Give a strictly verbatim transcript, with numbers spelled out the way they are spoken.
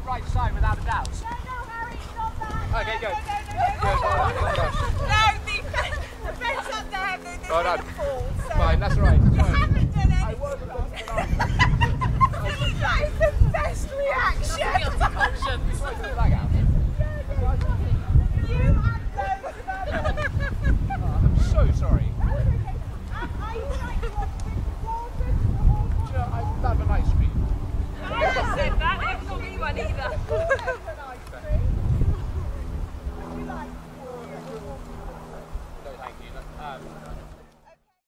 absolute right side without a doubt. No, no, Harry, not that. Okay, good. No, no, no, Good, well done, well done. no, the, the fence up there, the, the Well done. falls. So Fine, that's right. you have